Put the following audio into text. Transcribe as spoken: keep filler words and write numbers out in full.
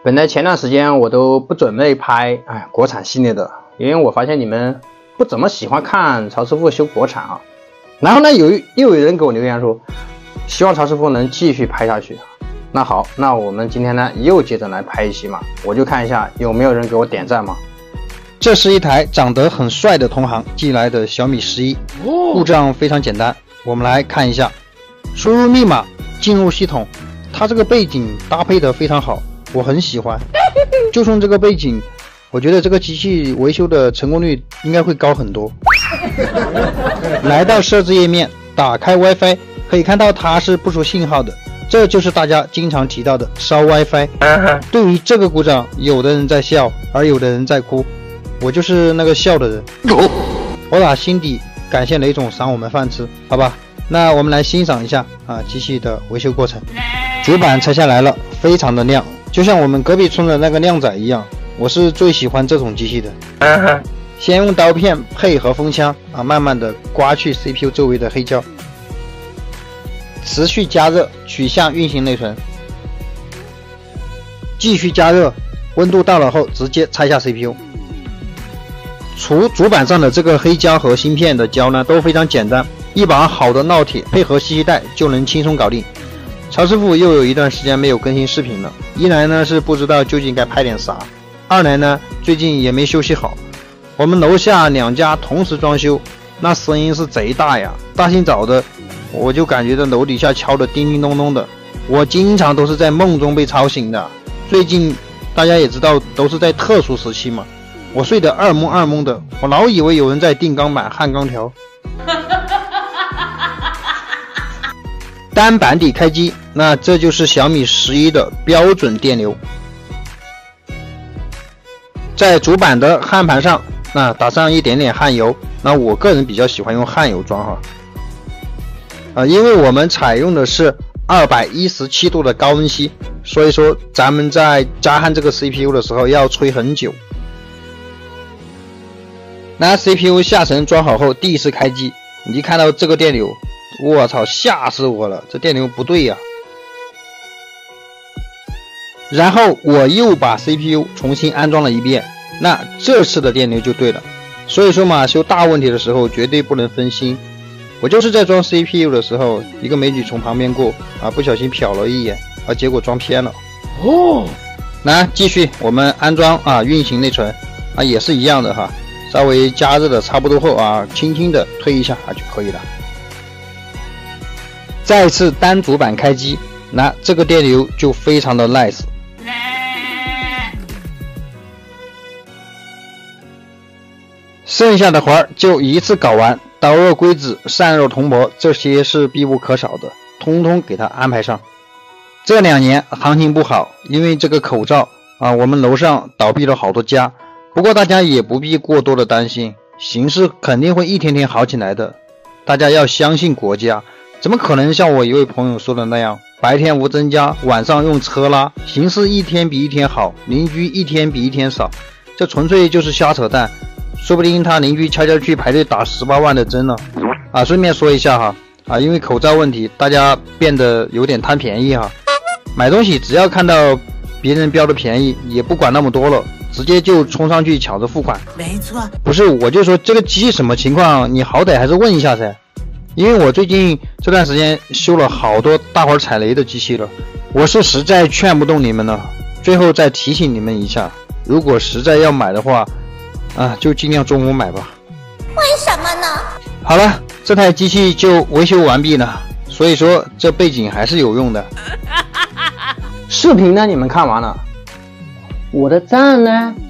本来前段时间我都不准备拍哎国产系列的，因为我发现你们不怎么喜欢看曹师傅修国产啊。然后呢，有又有人给我留言说，希望曹师傅能继续拍下去。那好，那我们今天呢又接着来拍一期嘛，我就看一下有没有人给我点赞嘛。 这是一台长得很帅的同行寄来的小米十一，故障非常简单，我们来看一下。输入密码进入系统，它这个背景搭配的非常好，我很喜欢。就从这个背景，我觉得这个机器维修的成功率应该会高很多。来到设置页面，打开 WiFi， 可以看到它是不出信号的，这就是大家经常提到的烧 WiFi。对于这个故障，有的人在笑，而有的人在哭，我就是那个笑的人。我打心底感谢雷总赏我们饭吃，好吧？那我们来欣赏一下啊机器的维修过程。主板拆下来了，非常的亮，就像我们隔壁村的那个靓仔一样。我是最喜欢这种机器的。先用刀片配合风枪啊，慢慢的刮去 C P U 周围的黑胶，持续加热取下运行内存，继续加热，温度到了后直接拆下 C P U。除主板上的这个黑胶和芯片的胶呢都非常简单，一把好的烙铁配合吸气带就能轻松搞定。曹师傅又有一段时间没有更新视频了，一来呢是不知道究竟该拍点啥，二来呢最近也没休息好。我们楼下两家同时装修，那声音是贼大呀，大清早的我就感觉到楼底下敲得叮叮咚咚的，我经常都是在梦中被吵醒的。最近大家也知道都是在特殊时期嘛，我睡得二蒙二蒙的，我老以为有人在钉钢板焊钢条。单板底开机，那这就是小米十一的标准电流。在主板的焊盘上，那打上一点点焊油，那我个人比较喜欢用焊油装哈。啊，因为我们采用的是二百一十七度的高温锡，所以说咱们在加焊这个 C P U 的时候要吹很久。那 C P U 下层装好后，第一次开机，你一看到这个电流，我操，吓死我了，这电流不对呀。然后我又把 C P U 重新安装了一遍，那这次的电流就对了。所以说嘛，修大问题的时候绝对不能分心。我就是在装 C P U 的时候，一个美女从旁边过啊，不小心瞟了一眼啊，结果装偏了。哦，那继续我们安装啊运行内存啊，也是一样的哈，稍微加热的差不多后啊，轻轻的推一下啊就可以了。再次单主板开机，那这个电流就非常的 nice。剩下的活儿就一次搞完，导热硅脂、散热铜箔这些是必不可少的，通通给它安排上。这两年行情不好，因为这个口罩啊，我们楼上倒闭了好多家。不过大家也不必过多的担心，形势肯定会一天天好起来的。大家要相信国家，怎么可能像我一位朋友说的那样，白天无增加，晚上用车拉，形势一天比一天好，邻居一天比一天少，这纯粹就是瞎扯淡。说不定他邻居悄悄去排队打十八万的针了啊！顺便说一下哈啊，因为口罩问题，大家变得有点贪便宜哈。买东西只要看到别人标的便宜，也不管那么多了，直接就冲上去抢着付款。没错，不是，我就说这个机器什么情况，你好歹还是问一下噻。因为我最近这段时间修了好多大伙踩雷的机器了，我是实在劝不动你们了。最后再提醒你们一下，如果实在要买的话啊，就尽量中午买吧。 为什么呢？ 好了，这台机器就维修完毕了，所以说这背景还是有用的。 视频呢你们看完了，我的赞呢